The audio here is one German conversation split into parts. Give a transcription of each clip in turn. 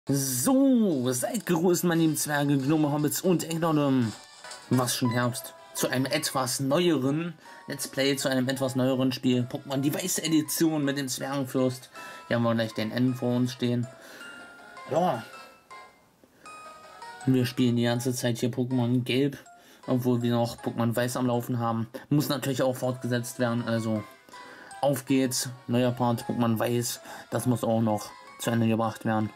So, seid gegrüßt, meine lieben Zwerge, Gnome, Hobbits und Egnodem. Was schon Herbst. Zu einem etwas neueren Let's Play, zu einem etwas neueren Spiel. Pokémon die weiße Edition mit dem Zwergenfürst. Hier haben wir gleich den N vor uns stehen. Ja. Wir spielen die ganze Zeit hier Pokémon Gelb, obwohl wir noch Pokémon Weiß am Laufen haben. Muss natürlich auch fortgesetzt werden, also auf geht's. Neuer Part, Pokémon Weiß. Das muss auch noch zu Ende gebracht werden.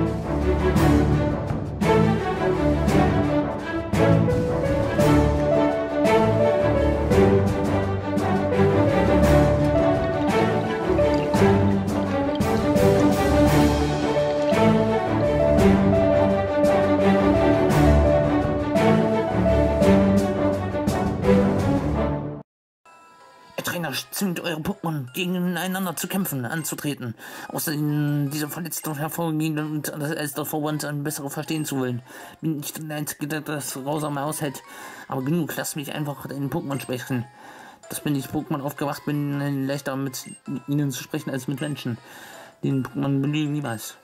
Trainer zwingt eure Pokémon gegeneinander zu kämpfen, anzutreten. Außerdem diese Verletzten hervorgehen und als der Vorwand ein besseres Verstehen zu wollen. Bin nicht der Einzige, der das grausam aushält. Aber genug, lasst mich einfach den Pokémon sprechen. Das bin ich Pokémon aufgewacht, bin leichter mit ihnen zu sprechen als mit Menschen. Den Pokémon belügen niemals.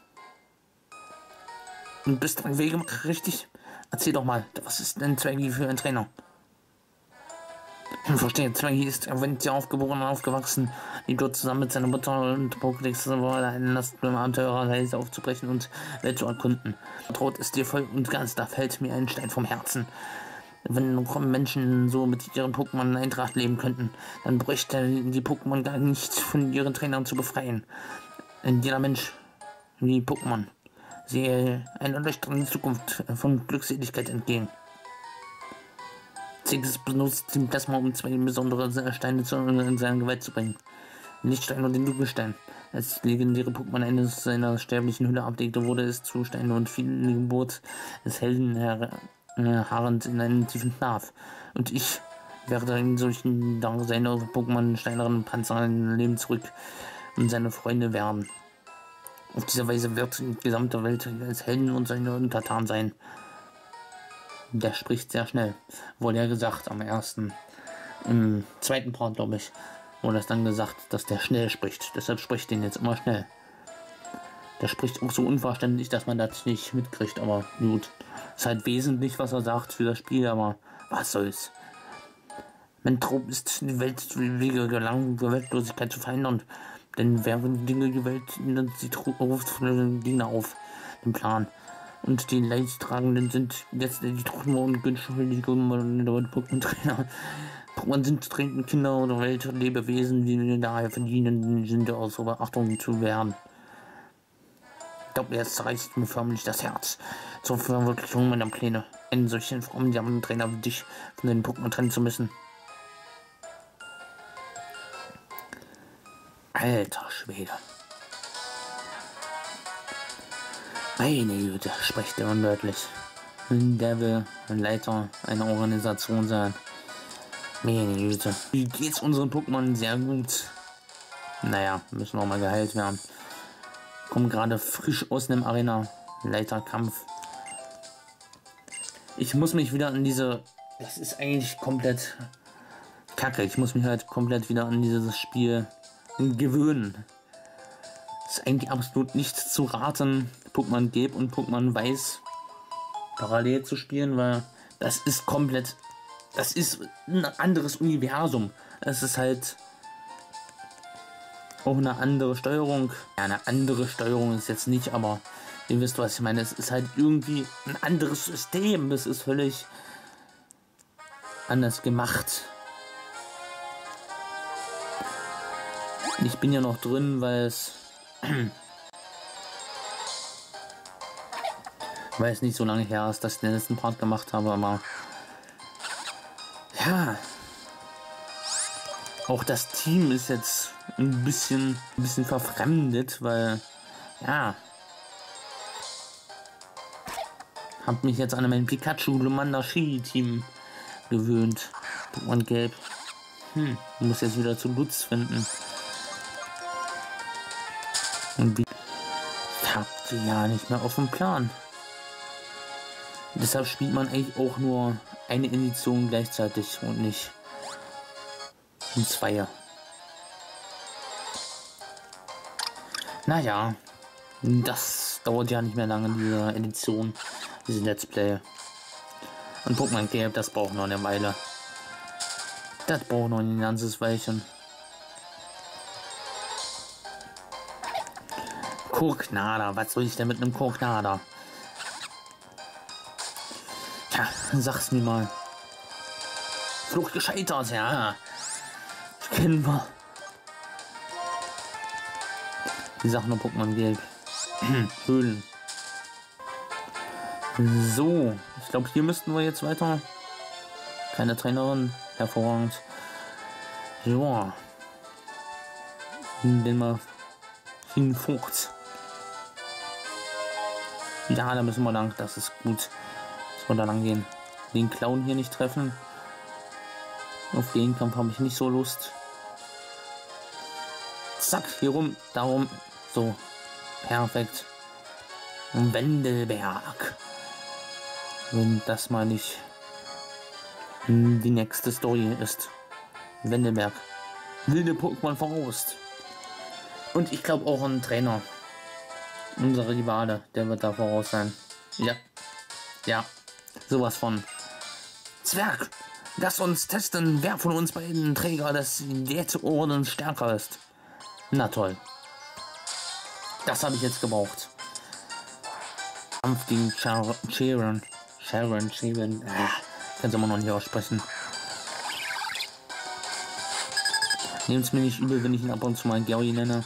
Und bist du ein Wegemacher, richtig? Erzähl doch mal, was ist denn Zwergi für ein Trainer? Ich verstehe, Zwergi ist Aventia aufgeboren und aufgewachsen, die dort zusammen mit seiner Mutter und Pokédex einen Last beim Abenteurerreise aufzubrechen und Welt zu erkunden. Vertraut ist dir voll und ganz, da fällt mir ein Stein vom Herzen. Wenn Menschen so mit ihren Pokémon in Eintracht leben könnten, dann bräuchte die Pokémon gar nicht von ihren Trainern zu befreien. Jeder Mensch, wie Pokémon, sehe eine leuchtende Zukunft von Glückseligkeit entgegen. Ziggs benutzt den Plasma, um zwei besondere Steine in seine Gewalt zu bringen. Den Lichtstein und den Dunkelstein. Als legendäre Pokémon eines seiner sterblichen Hülle ablegte, wurde es zu Stein und fiel die Geburt des Helden harrend in einen tiefen Schlaf. Und ich werde in solchen Tagen seine Pokémon steineren Panzer in Leben zurück und seine Freunde werden. Auf diese Weise wird die gesamte Welt als Helden und seine Untertanen sein. Der spricht sehr schnell. Wurde ja gesagt am ersten. Im zweiten Part, glaube ich, wurde es dann gesagt, dass der schnell spricht. Deshalb spricht den jetzt immer schnell. Der spricht auch so unverständlich, dass man das nicht mitkriegt. Aber gut. Ist halt wesentlich, was er sagt für das Spiel, aber was soll's. Mentrop ist die Weltwege gelangen, die Weltlosigkeit zu verhindern. Denn während Dinge die Welt sie ruft Dinge auf den Plan. Und die Leidtragenden sind jetzt die Truppen und Günschuldigen der Pokémon-Trainer. Pokémon sind trainende Kinder oder Weltlebewesen, die daher verdienen, sind aus Beachtung zu werden. Ich glaube, jetzt zerreißt mir förmlich das Herz zur Verwirklichung meiner Pläne. In solchen Formen, die haben Trainer wie dich von den Pokémon trennen zu müssen. Alter Schwede. Meine Güte, spricht er undeutlich. Der will ein Leiter einer Organisation sein. Meine Güte. Wie geht's unseren Pokémon? Sehr gut. Naja, müssen auch mal geheilt werden. Kommen gerade frisch aus einem Arena-Leiterkampf. Ich muss mich wieder an diese... Das ist eigentlich komplett kacke. Ich muss mich halt komplett wieder an dieses Spiel gewöhnen. Ist eigentlich absolut nicht zu raten, Pokémon Gelb und Pokémon Weiß parallel zu spielen, weil das ist komplett, das ist ein anderes Universum. Es ist halt auch eine andere Steuerung. Ja, eine andere Steuerung ist jetzt nicht, aber ihr wisst, was ich meine. Es ist halt irgendwie ein anderes System. Es ist völlig anders gemacht. Ich bin ja noch drin, weil es nicht so lange her ist, dass ich den letzten Part gemacht habe, aber ja, auch das Team ist jetzt ein bisschen verfremdet, weil ja, hab mich jetzt an mein Pikachu Lumandashi Team gewöhnt. Pokémon Gelb. Muss jetzt wieder zu Lutz finden. Und wie habt ihr ja nicht mehr auf dem Plan. Deshalb spielt man eigentlich auch nur eine Edition gleichzeitig und nicht ein Zweier. Naja, das Dauert ja nicht mehr lange, diese Edition, diese Let's Play. Und Pokémon Gelb, das braucht noch eine Weile. Das braucht noch ein ganzes Weilchen. Kurknader, was soll ich denn mit einem Kurknader? Tja, sag's mir mal. Flucht gescheitert, ja. Kennen wir. Die Sachen nur Pokémon Gelb. Höhlen. So, ich glaube, hier müssten wir jetzt weiter. Keine Trainerin, hervorragend. Ja. Den mal hinfucht. Ja, da müssen wir lang. Das ist gut. Dass wir da lang gehen. Den Clown hier nicht treffen. Auf den Kampf habe ich nicht so Lust. Zack, hier rum, darum. So, perfekt. Wendelberg. Wenn das mal nicht die nächste Story ist. Wendelberg. Wilde Pokémon voraus. Und ich glaube auch ein Trainer. Unsere Rivale, der wird da voraus sein. Ja. Ja. Sowas von. Zwerg. Lass uns testen, wer von uns beiden Träger des Jetordens stärker ist. Na toll. Das habe ich jetzt gebraucht. Kampf gegen Sharon. Kannst du immer noch nicht aussprechen. Nehmt es mir nicht übel, wenn ich ihn ab und zu mal Gary nenne.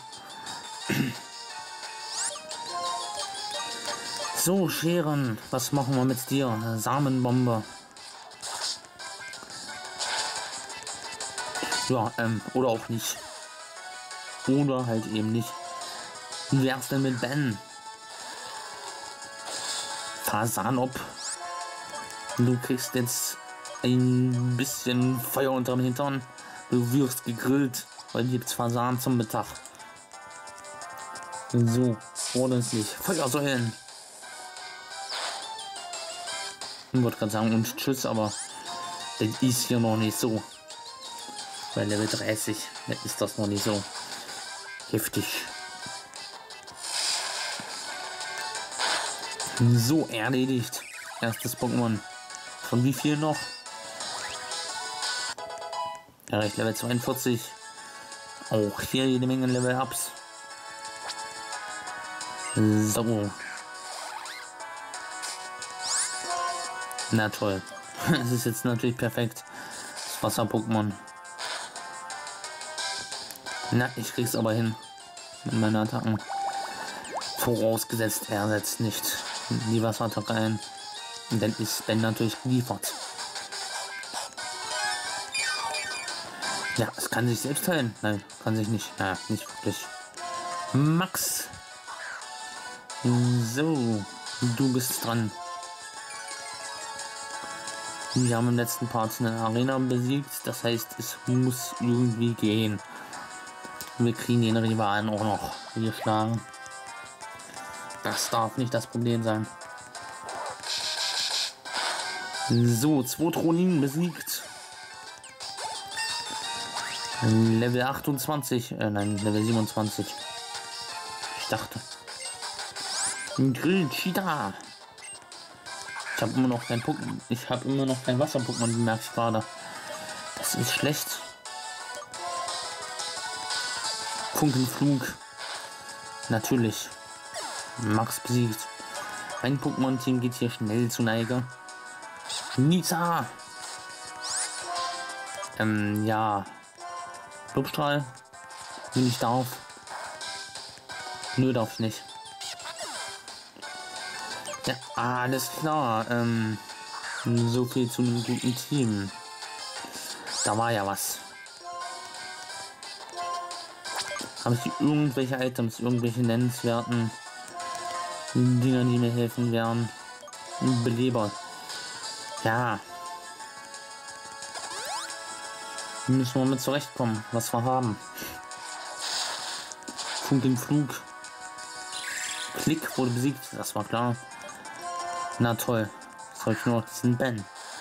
So, Sharon, was machen wir mit dir? Eine Samenbombe. Ja, oder auch nicht. Oder halt eben nicht. Wie wär's denn mit Ben? Fasanop. Du kriegst jetzt ein bisschen Feuer unterm Hintern. Du wirst gegrillt, weil gibt's Fasan zum Mittag. So, ordentlich. Feuersäulen. Ich wollte gerade sagen und tschüss, aber das ist hier noch nicht so. Bei Level 30 ist das noch nicht so heftig. So, erledigt. Erstes Pokémon. Von wie viel noch? Erreicht Level 42. Auch hier jede Menge Level-Ups. So. Na toll. Es ist jetzt natürlich perfekt. Das Wasser-Pokémon. Na, ich krieg's aber hin. Mit meinen Attacken. Vorausgesetzt, er setzt nicht die Wasserattacke ein. Und dann ist Ben natürlich geliefert. Ja, es kann sich selbst heilen. Nein, kann sich nicht. Ja, nicht wirklich. Max. So, du bist dran. Wir haben im letzten Part eine Arena besiegt. Das heißt, es muss irgendwie gehen. Wir kriegen den Rivalen auch noch geschlagen. Das darf nicht das Problem sein. So, 2 Tronin besiegt. Level 28, nein, Level 27. Ich dachte. Grill Cheetah. Ich habe immer noch kein Pokémon. Ich habe immer noch kein Wasser-Pokémon, merke ich gerade. Das ist schlecht. Funkenflug. Natürlich. Max besiegt. Mein Pokémon-Team geht hier schnell zu Neige. Nita. Ja. Lobstrahl. Wenn ich darf. Nö, darf ich nicht. Ja, alles klar. So viel zu einem guten Team. Da war ja was. Habe ich irgendwelche Items, irgendwelche nennenswerten Dinger, die mir helfen werden? Beleber. Ja. Müssen wir mit zurechtkommen, was wir haben. Funkenflug. Klick wurde besiegt, das war klar. Na toll. Jetzt habe ich nur noch diesen Ben.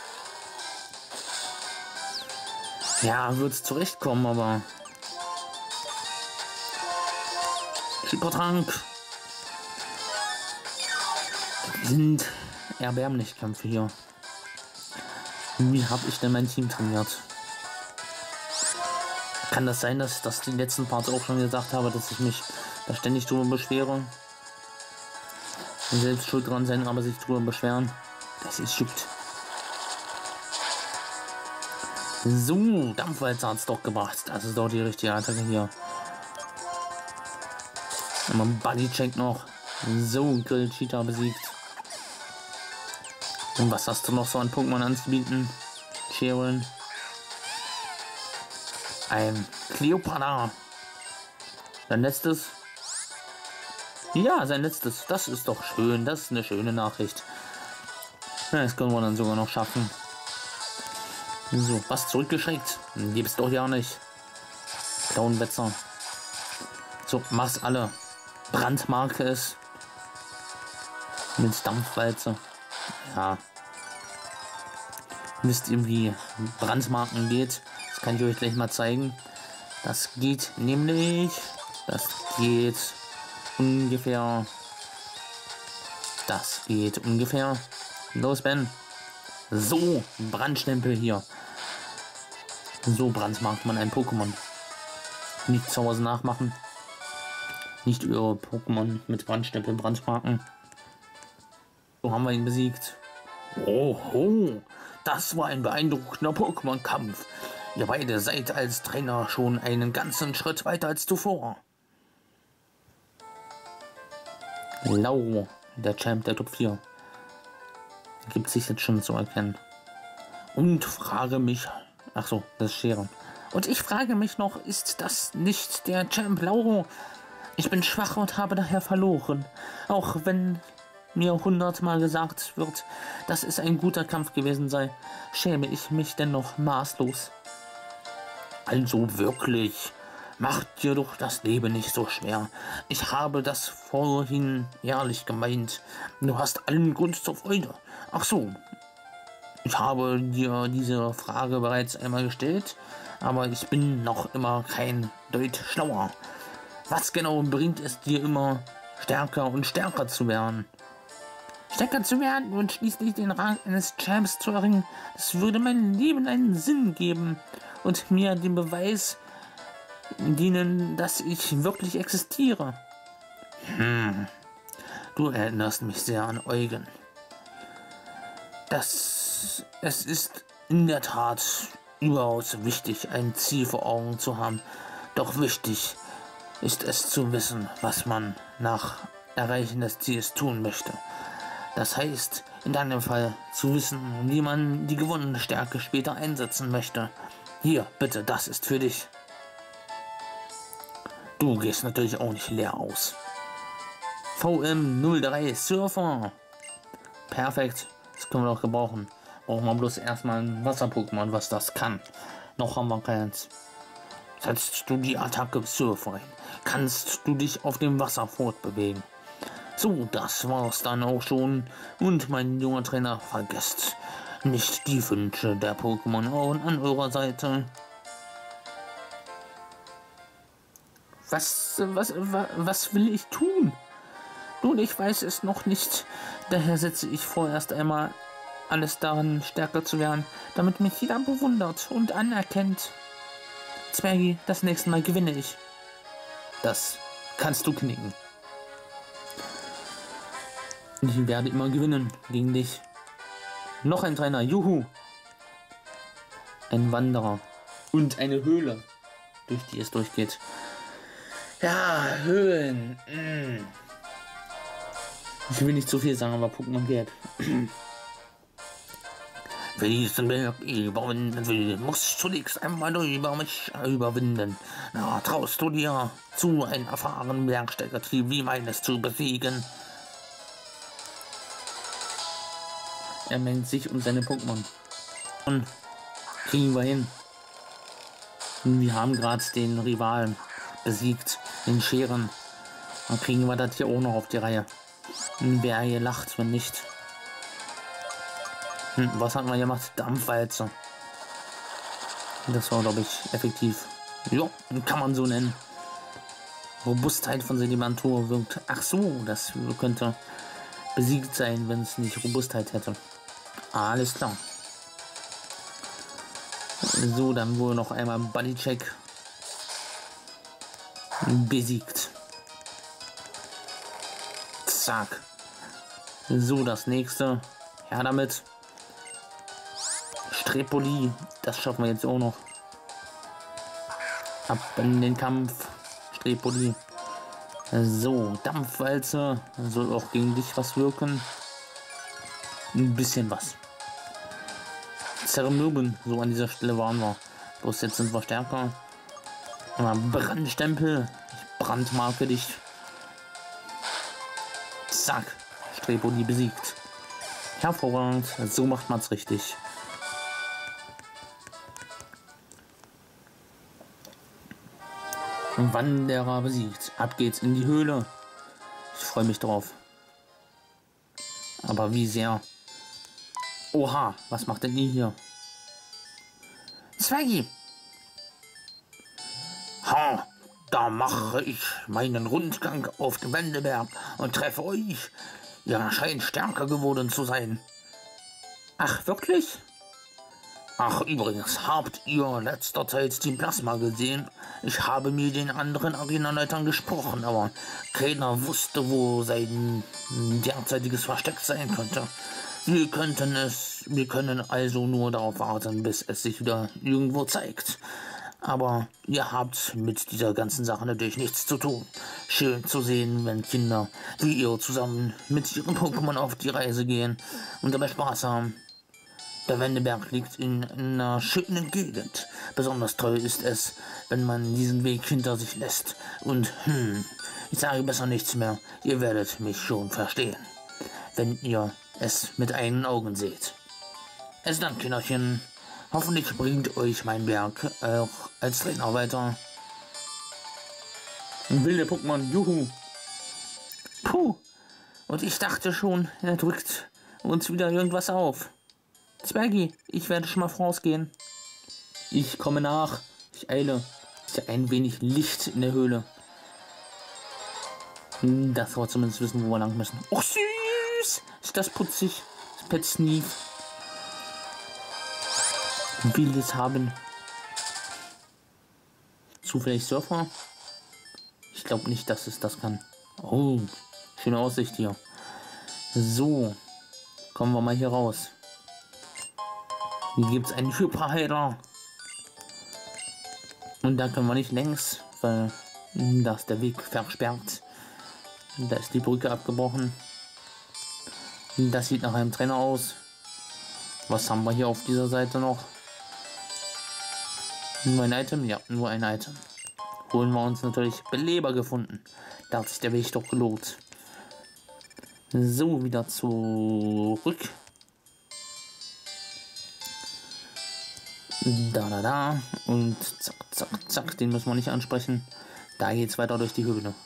Ja, wird es zurechtkommen, aber... Hypertrank. Sind erbärmlich Kämpfe hier. Wie habe ich denn mein Team trainiert? Kann das sein, dass das die letzten Parts auch schon gesagt habe, dass ich mich da ständig drüber beschwere? Selbst schuld dran sein, aber sich drüber beschweren. Das ist juckt. So, Dampfwalzer hat es doch gebracht. Das ist doch die richtige Attacke hier. Immer Bodycheck noch. So, Grill Cheetah besiegt. Und was hast du noch so an Pokémon anzubieten? Sharon. Ein Cleopatra. Sein letztes. Ja, sein letztes. Das ist doch schön. Das ist eine schöne Nachricht. Ja, das können wir dann sogar noch schaffen. So, was zurückgeschreckt? Gibt's doch ja nicht. Clownwetzer. So, mach's alle. Brandmarke ist. Mit Dampfwalze. Ja. Wisst ihr, wie Brandmarken geht? Das kann ich euch gleich mal zeigen. Das geht nämlich. Das geht ungefähr. Das geht ungefähr. Los, Ben. So, Brandstempel hier. So brandmarkt man ein Pokémon. Nicht zu Hause nachmachen. Nicht über Pokémon mit Brandstempel brandmarken. So haben wir ihn besiegt. Oh, das war ein beeindruckender Pokémon-Kampf. Ihr beide seid als Trainer schon einen ganzen Schritt weiter als zuvor. Lauro, der Champ der Top 4. Gibt sich jetzt schon zu erkennen. Und frage mich... Ach so, das ist Sharon. Und ich frage mich noch, ist das nicht der Champ Lauro? Ich bin schwach und habe daher verloren. Auch wenn mir 100-mal gesagt wird, dass es ein guter Kampf gewesen sei, schäme ich mich dennoch maßlos. Also wirklich, macht dir doch das Leben nicht so schwer. Ich habe das vorhin ehrlich gemeint. Du hast allen Grund zur Freude. Ach so, ich habe dir diese Frage bereits einmal gestellt, aber ich bin noch immer kein Deut schlauer. Was genau bringt es dir immer, stärker und stärker zu werden? Stärker zu werden und schließlich den Rang eines Champs zu erringen, das würde meinem Leben einen Sinn geben und mir den Beweis dienen, dass ich wirklich existiere. Du erinnerst mich sehr an Eugen. Es ist in der Tat überaus wichtig, ein Ziel vor Augen zu haben. Doch wichtig ist es zu wissen, was man nach Erreichen des Ziels tun möchte. Das heißt, in deinem Fall zu wissen, wie man die gewonnene Stärke später einsetzen möchte. Hier, bitte, das ist für dich. Du gehst natürlich auch nicht leer aus. VM03 Surfer. Perfekt, das können wir doch gebrauchen. Brauchen wir bloß erstmal ein Wasser-Pokémon, was das kann. Noch haben wir keins. Setzt du die Attacke Surfer ein, kannst du dich auf dem Wasser fortbewegen. So, das war's dann auch schon. Und mein junger Trainer, vergesst nicht die Wünsche der Pokémon an eurer Seite. Was will ich tun? Nun, ich weiß es noch nicht. Daher setze ich vorerst einmal alles daran, stärker zu werden, damit mich jeder bewundert und anerkennt. Zwergi, das nächste Mal gewinne ich. Das kannst du knicken. Ich werde immer gewinnen gegen dich. Noch ein Trainer, juhu. Ein Wanderer. Und eine Höhle, durch die es durchgeht. Ja, Höhlen. Ich will nicht zu viel sagen, aber Pokémon geht. Wer diesen Berg überwinden will, muss zunächst einmal über mich überwinden. Na, traust du dir zu, einen erfahrenen Bergsteiger-Team wie meines zu besiegen? Er mengt sich um seine Pokémon. Und kriegen wir hin. Und wir haben gerade den Rivalen besiegt, den Scheren. Dann kriegen wir das hier auch noch auf die Reihe. Und wer hier lacht, wenn nicht. Was hat man gemacht? Dampfwalze. Das war, glaube ich, effektiv. Ja, kann man so nennen. Robustheit von Sedimentur wirkt. Ach so, das könnte besiegt sein, wenn es nicht Robustheit hätte. Alles klar. So, dann wohl noch einmal Bodycheck besiegt. Zack. So, das nächste. Ja, damit. Strepoli. Das schaffen wir jetzt auch noch. Ab in den Kampf. Strepoli. So, Dampfwalze. Soll auch gegen dich was wirken. Ein bisschen was. Zermürben. So, an dieser Stelle waren wir. Bloß jetzt sind wir stärker. Brandstempel. Ich brandmarke dich. Zack. Strepoli besiegt. Hervorragend. So macht man's richtig. Wanderer besiegt. Ab geht's in die Höhle. Ich freue mich drauf. Aber wie sehr. Oha, was macht denn ihr hier? Zweigy. Ha, da mache ich meinen Rundgang auf dem Wendeberg und treffe euch. Ihr scheint stärker geworden zu sein. Ach, wirklich? Ach, übrigens, habt ihr letzter Zeit Team Plasma gesehen? Ich habe mit den anderen Arenaleitern gesprochen, aber keiner wusste, wo sein derzeitiges Versteck sein könnte. Wir können also nur darauf warten, bis es sich wieder irgendwo zeigt. Aber ihr habt mit dieser ganzen Sache natürlich nichts zu tun. Schön zu sehen, wenn Kinder wie ihr zusammen mit ihren Pokémon auf die Reise gehen und dabei Spaß haben. Der Wendeberg liegt in einer schönen Gegend. Besonders toll ist es, wenn man diesen Weg hinter sich lässt. Und ich sage besser nichts mehr. Ihr werdet mich schon verstehen, wenn ihr es mit eigenen Augen seht. Es dann, Kinderchen. Hoffentlich bringt euch mein Berg auch als Trainer weiter. Wilde Pokémon, juhu. Puh. Und ich dachte schon, er drückt uns wieder irgendwas auf. Zwergi, ich werde schon mal vorausgehen. Ich komme nach. Ich eile. Ist ja ein wenig Licht in der Höhle. Das wir zumindest wissen, wo wir lang müssen. Oh, süß! Ist das putzig? Das Pet Sneak. Wildes haben. Zufällig Surfer? Ich glaube nicht, dass es das kann. Oh, schöne Aussicht hier. So, kommen wir mal hier raus. Hier gibt es einen Hyperheiler. Und da können wir nicht längs, weil da ist der Weg versperrt. Da ist die Brücke abgebrochen. Das sieht nach einem Trainer aus. Was haben wir hier auf dieser Seite noch? Nur ein Item? Ja, nur ein Item. Holen wir uns natürlich Beleber gefunden. Da hat sich der Weg doch gelohnt. So, wieder zurück. Da. Und zack. Den müssen wir nicht ansprechen. Da geht's weiter durch die Höhle.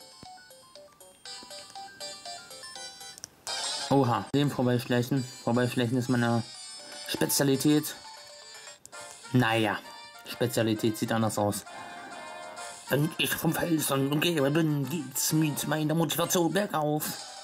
Oha, dem vorbeischleichen. Vorbeischleichen ist meine Spezialität. Naja, Spezialität sieht anders aus. Wenn ich vom Felsen umgebe bin, geht's mit meiner Motivation bergauf.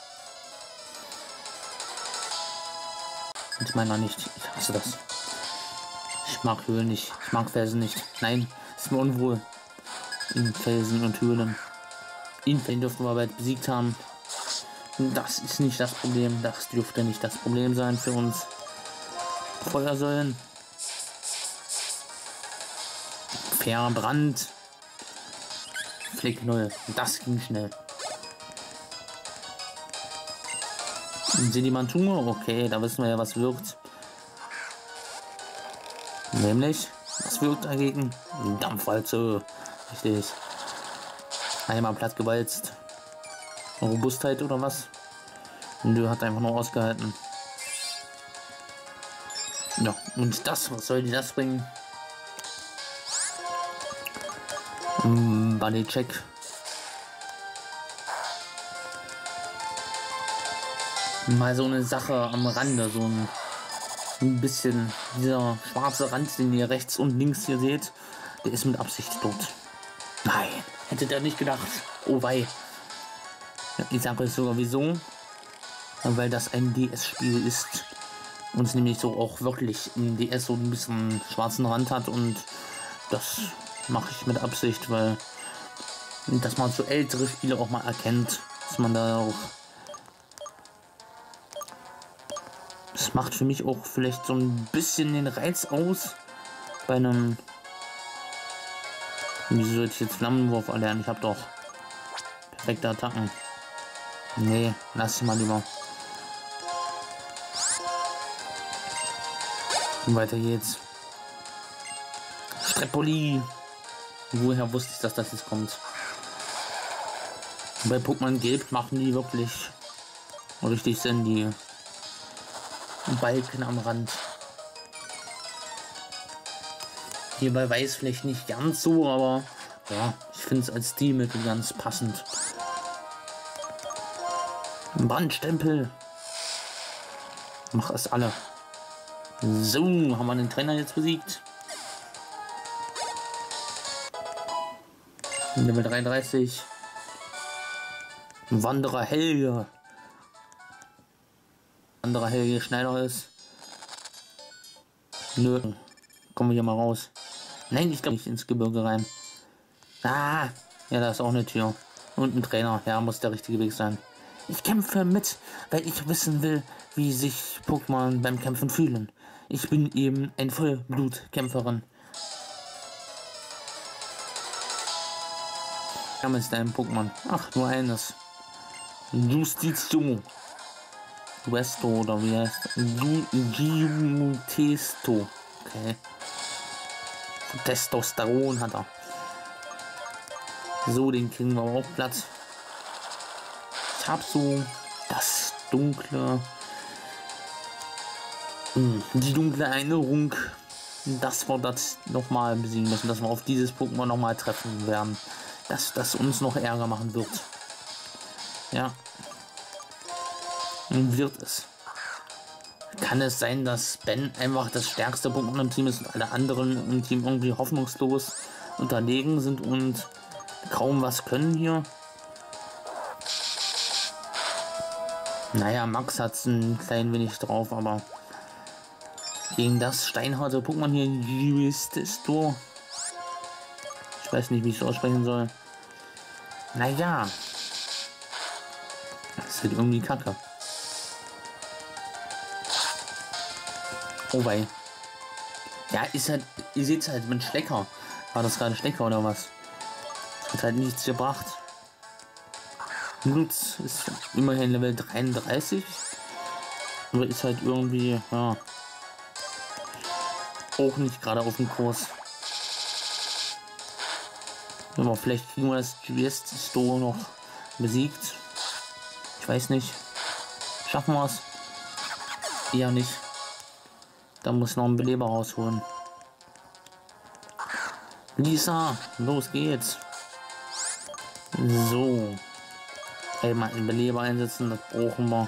Ich meine nicht, ich hasse das. Ich mag Höhlen nicht, ich mag Felsen nicht. Nein, ist mir unwohl. In Felsen und Höhlen. Den dürften wir bald besiegt haben. Das ist nicht das Problem, das dürfte nicht das Problem sein für uns. Feuersäulen. Verbrannt. Flick 0. Das ging schnell. Sedimentur, okay, da wissen wir ja, was wirkt. Nämlich, was wirkt dagegen? Dampfwalze. Richtig. Einmal platt gewalzt. Robustheit oder was? Nö, hat einfach nur ausgehalten. Ja, und das, was soll die das bringen? Bodycheck. Mal so eine Sache am Rande, so ein bisschen dieser schwarze Rand, den ihr rechts und links hier seht, der ist mit Absicht dort. Nein, hätte der nicht gedacht. Oh wei. Ja, ich sage euch sogar wieso. weil das ein DS-Spiel ist und es nämlich so auch wirklich im DS so ein bisschen schwarzen Rand hat, und das mache ich mit Absicht, weil dass man so ältere Spiele auch mal erkennt, dass man da auch, das macht für mich auch vielleicht so ein bisschen den Reiz aus bei einem, wieso sollte ich jetzt Flammenwurf erlernen? Ich habe doch perfekte Attacken. Nee, lass mal lieber. Und weiter geht's. Strepoli. Woher wusste ich, dass das jetzt kommt? Bei Pokémon Gelb machen die wirklich richtig Sinn, die Balken am Rand. Hier bei Weiß vielleicht nicht ganz so, aber ja, ich finde es als Stilmittel ganz passend. Brandstempel. Mach es alle. So, haben wir den Trainer jetzt besiegt. Level 33. Wanderer Helge. Wanderer Helge Schneider ist. Nö. Kommen wir hier mal raus. Nein, ich glaube nicht ins Gebirge rein. Ah, ja, da ist auch eine Tür. Und ein Trainer. Ja, muss der richtige Weg sein. Ich kämpfe mit, weil ich wissen will, wie sich Pokémon beim Kämpfen fühlen. Ich bin eben ein Vollblutkämpferin. Name ist dein Pokémon? Ach, nur eines. Justizio. Westo oder wie heißt Giutesto. Okay. Testosteron hat er. So, den kriegen wir auch platt. Ich hab so das dunkle, die dunkle Erinnerung, dass wir das nochmal besiegen müssen, dass wir auf dieses Pokémon nochmal treffen werden, dass das uns noch Ärger machen wird. Ja, wird es. Kann es sein, dass Ben einfach das stärkste Pokémon im Team ist und alle anderen im Team irgendwie hoffnungslos unterlegen sind und kaum was können hier? Naja, Max hat es ein klein wenig drauf, aber gegen das steinharte Pokémon hier, Giutesto, ich weiß nicht, wie ich es aussprechen soll. Naja, das ist halt irgendwie kacke. Oh wei. Ja, ist halt, ihr seht es halt mit Schlecker. War das gerade Schlecker oder was? Hat halt nichts gebracht. Nutz ist immerhin Level 33. Aber ist halt irgendwie, ja, auch nicht gerade auf dem Kurs. Aber vielleicht kriegen wir das Giutesto noch besiegt. Ich weiß nicht. Schaffen wir es? Eher nicht. Da muss noch ein Beleber rausholen. Lisa, los geht's. So. Mal einen Beleber einsetzen, das brauchen wir.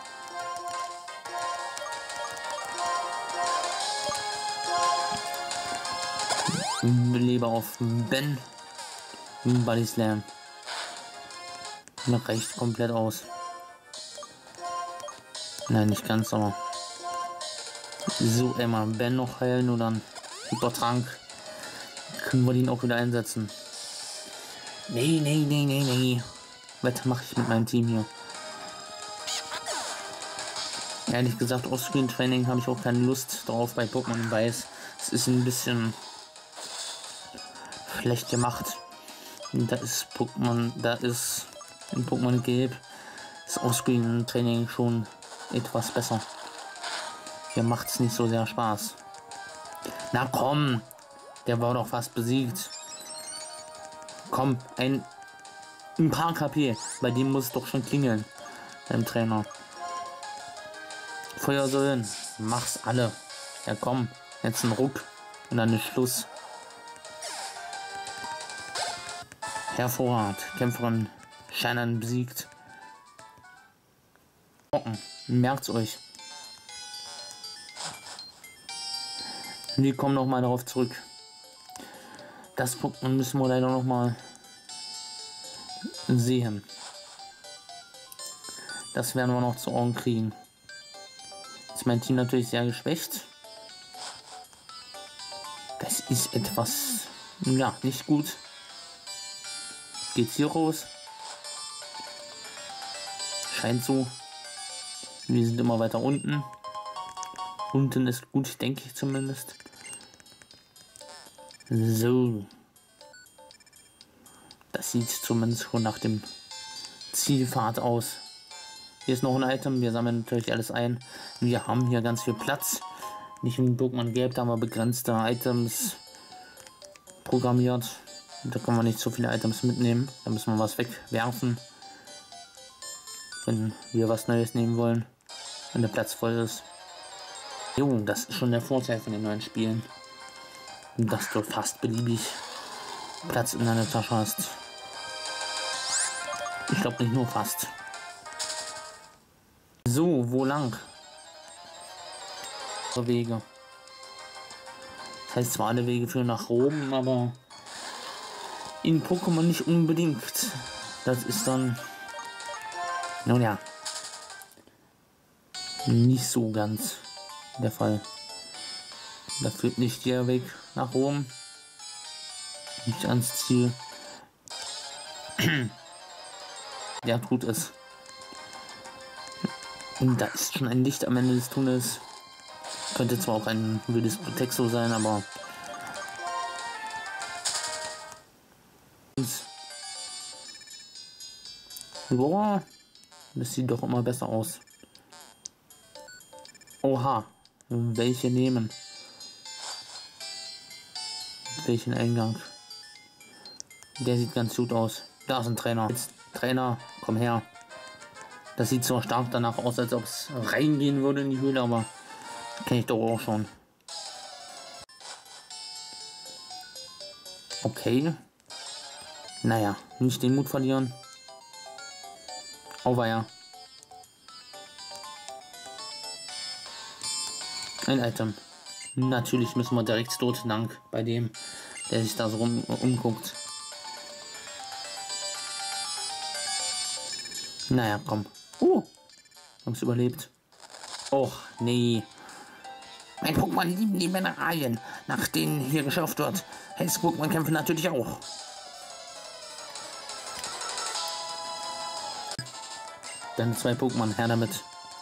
Beleber auf Ben. Body Slam. Das reicht komplett aus. Nein, nicht ganz, aber. So, einmal Ben noch heilen und dann Hypertrank. Können wir den auch wieder einsetzen. Nee. Was mache ich mit meinem Team hier? Ehrlich gesagt, Offscreen Training habe ich auch keine Lust drauf bei Pokémon Weiß. Es ist ein bisschen schlecht gemacht. Da ist in Pokémon Gelb das Offscreen Training schon etwas besser. Hier macht es nicht so sehr Spaß. Na komm, der war doch fast besiegt. Komm, ein paar KP, bei dem muss es doch schon klingeln. Beim Trainer. Feuersäulen, mach's alle. Ja komm, jetzt ein Ruck und dann ist Schluss. Hervorragend, Kämpferin Shannon besiegt. Merkt's euch. Wir kommen noch mal darauf zurück. Das Pokémon müssen wir leider noch mal sehen. Das werden wir noch zu Ohren kriegen. Jetzt ist mein Team natürlich sehr geschwächt. Das ist etwas, ja, nicht gut. Geht's hier raus? Scheint so. Wir sind immer weiter unten. Unten ist gut, denke ich zumindest. So. Das sieht zumindest schon nach dem Zielpfad aus. Hier ist noch ein Item. Wir sammeln natürlich alles ein. Wir haben hier ganz viel Platz. Nicht in Pokémon Gelb, da haben wir begrenzte Items programmiert. Da können wir nicht so viele Items mitnehmen. Da müssen wir was wegwerfen, wenn wir was Neues nehmen wollen. Wenn der Platz voll ist. Jo, das ist schon der Vorteil von den neuen Spielen. Dass du fast beliebig Platz in deiner Tasche hast. Ich glaube nicht nur fast. So, wo lang? Wege. Das heißt zwar, alle Wege führen nach Rom, aber in Pokémon nicht unbedingt. Das ist dann, nun ja, nicht so ganz der Fall. Da führt nicht der Weg nach Rom. Nicht ans Ziel. Der tut es. Und da ist schon ein Licht am Ende des Tunnels. Könnte zwar auch ein wildes Protexo sein, aber boah, das sieht doch immer besser aus. Oha, welche nehmen? Welchen Eingang? Der sieht ganz gut aus. Da ist ein Trainer. Jetzt, Trainer, komm her. Das sieht zwar stark danach aus, als ob es reingehen würde in die Höhle, aber kenne ich doch auch schon. Okay. Naja, nicht den Mut verlieren. Auweia. Ein Item. Natürlich müssen wir direkt dort lang bei dem, der sich da so umguckt. Naja, komm. Haben es überlebt. Och, nee. Mein Pokémon lieben die Mineralien, nach denen hier geschafft wird. Hellste Pokémon kämpfen natürlich auch. Dann 2 Pokémon, her damit.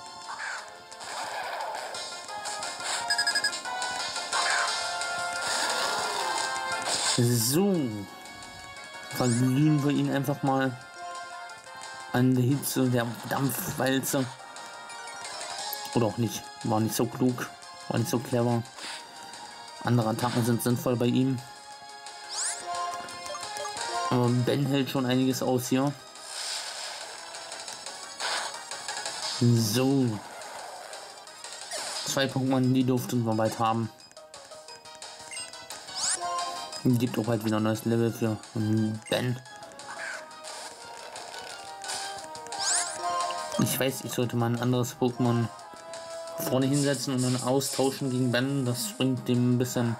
So. Verglühen wir ihn einfach mal an der Hitze der Dampfwalze. Oder auch nicht. War nicht so klug. War nicht so clever. Andere Attacken sind sinnvoll bei ihm. Aber Ben hält schon einiges aus hier. So. 2 Pokémon, die durften wir bald haben. Gibt auch halt wieder ein neues Level für Ben. Ich weiß, ich sollte mal ein anderes Pokémon vorne hinsetzen und dann austauschen gegen Ben. Das bringt dem ein bisschen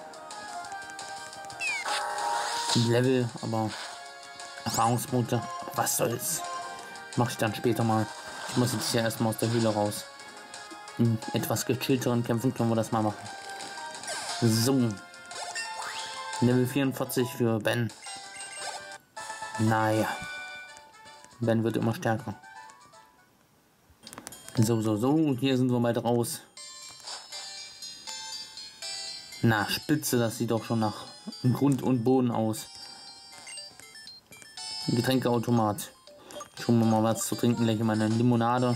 Level, aber Erfahrungspunkte. Was soll's? Mach ich dann später mal. Ich muss jetzt ja erstmal aus der Höhle raus. In etwas gechillteren Kämpfen können wir das mal machen. So. Level 44 für Ben. Naja. Ben wird immer stärker. So. Hier sind wir mal raus. Na, spitze, das sieht doch schon nach Grund und Boden aus. Getränkeautomat. Schon mal was zu trinken, gleich mal eine Limonade.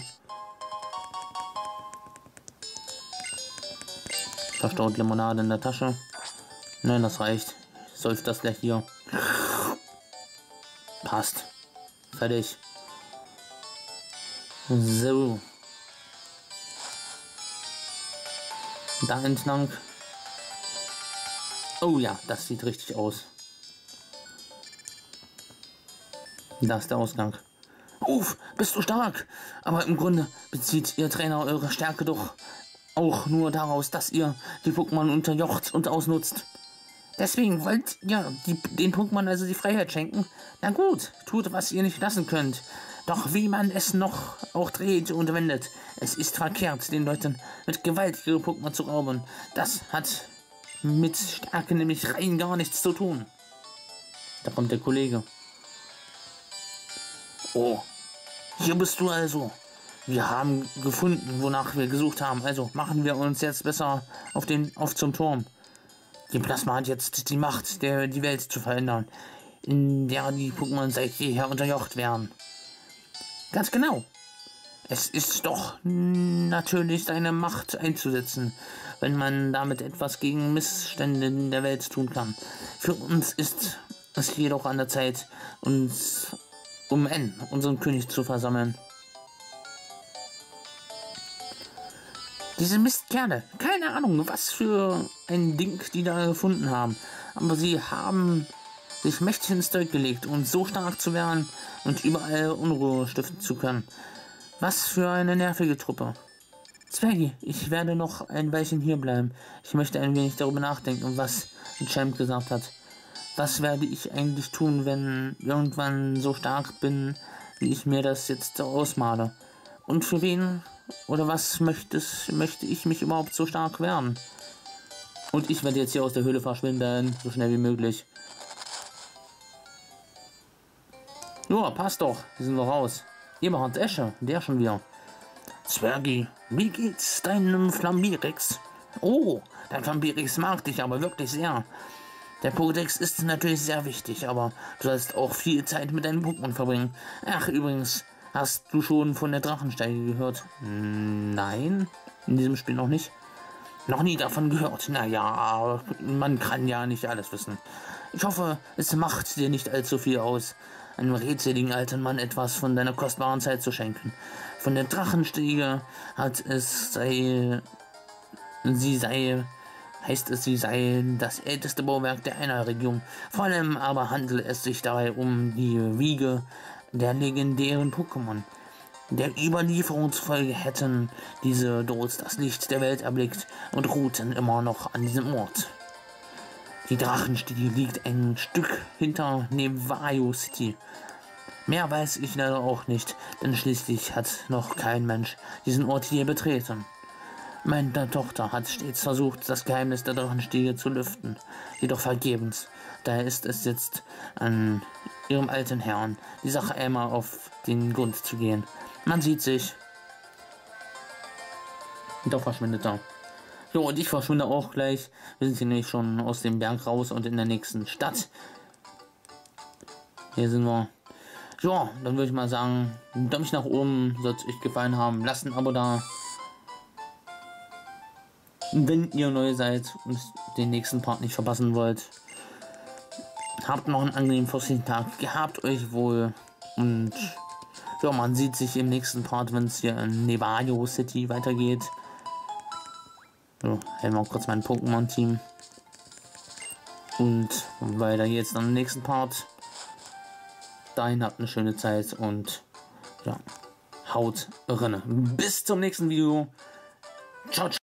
Verstaut Limonade in der Tasche. Nein, das reicht. Säuft das gleich hier. Passt. Fertig. So. Da entlang. Oh ja, das sieht richtig aus. Da ist der Ausgang. Uff, bist du stark. Aber im Grunde bezieht Ihr Trainer eure Stärke doch auch nur daraus, dass ihr die Pokémon unterjocht und ausnutzt. Deswegen wollt ihr den Pokémon also die Freiheit schenken? Na gut, tut, was ihr nicht lassen könnt. Doch wie man es noch auch dreht und wendet, es ist verkehrt, den Leuten mit Gewalt ihre Pokémon zu rauben. Das hat mit Stärke nämlich rein gar nichts zu tun. Da kommt der Kollege. Oh, hier bist du also. Wir haben gefunden, wonach wir gesucht haben. Also machen wir uns jetzt besser auf zum Turm. Die Plasma hat jetzt die Macht, die Welt zu verändern, in der die Pokémon seit jeher unterjocht werden. Ganz genau. Es ist doch natürlich seine Macht einzusetzen, wenn man damit etwas gegen Missstände in der Welt tun kann. Für uns ist es jedoch an der Zeit, uns unseren König zu versammeln. Diese Mistkerle, keine Ahnung, was für ein Ding die da gefunden haben, aber sie haben sich mächtig ins Zeug gelegt, um so stark zu werden und überall Unruhe stiften zu können. Was für eine nervige Truppe. Zwergi, ich werde noch ein Weilchen hier bleiben. Ich möchte ein wenig darüber nachdenken, was Champ gesagt hat. Was werde ich eigentlich tun, wenn irgendwann so stark bin, wie ich mir das jetzt ausmale? Und für wen oder was möchte ich mich überhaupt so stark werden? Und ich werde jetzt hier aus der Höhle verschwinden, so schnell wie möglich. Ja, passt doch, wir sind noch raus. Eberhard Esche, der schon wieder. Zwergi, wie geht's deinem Flambirix? Oh, dein Flambirix mag dich aber wirklich sehr. Der Pokédex ist natürlich sehr wichtig, aber du sollst auch viel Zeit mit deinen Pokémon verbringen. Ach, übrigens, hast du schon von der Drachensteige gehört? Nein, in diesem Spiel noch nicht. Noch nie davon gehört. Naja, man kann ja nicht alles wissen. Ich hoffe, es macht dir nicht allzu viel aus, einem redseligen alten Mann etwas von deiner kostbaren Zeit zu schenken. Von der Drachenstiege heißt es, sie sei das älteste Bauwerk der Einer-Region. Vor allem aber handelt es sich dabei um die Wiege der legendären Pokémon. Der Überlieferung zufolge hätten diese dort das Licht der Welt erblickt und ruhten immer noch an diesem Ort. Die Drachenstiege liegt ein Stück hinter Nevayo City. Mehr weiß ich leider auch nicht, denn schließlich hat noch kein Mensch diesen Ort je betreten. Meine Tochter hat stets versucht, das Geheimnis der Drachenstiege zu lüften, jedoch vergebens. Daher ist es jetzt an ihrem alten Herrn, die Sache einmal auf den Grund zu gehen. Man sieht sich. Und doch verschwindet er. So, und ich verschwinde auch gleich. Wir sind hier nämlich schon aus dem Berg raus und in der nächsten Stadt. Hier sind wir. Ja, dann würde ich mal sagen, Daumen nach oben, soll es euch gefallen haben. Lasst ein Abo da. Wenn ihr neu seid und den nächsten Part nicht verpassen wollt. Habt noch einen angenehmen frostigen Tag. Gehabt euch wohl. Und ja, man sieht sich im nächsten Part, wenn es hier in Nevayo City weitergeht. So, hält mal kurz mein Pokémon-Team. Und weiter geht's dann im nächsten Part. Dahin habt eine schöne Zeit und ja, haut rein. Bis zum nächsten Video. Ciao, ciao.